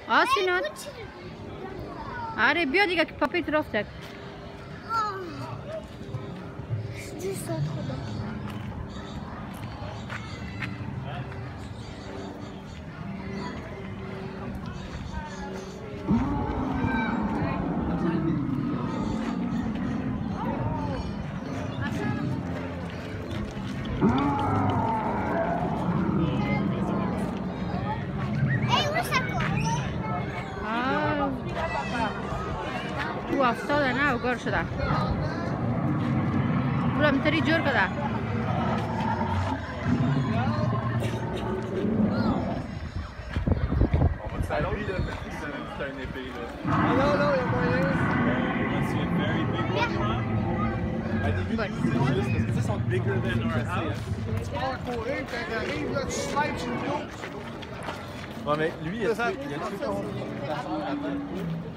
آسینات آره بیا دیگه که پاپیت رفته تو افتاده نه وگر شده برم تری جور کده Bigger than our house. Ouais, mais lui, il a tué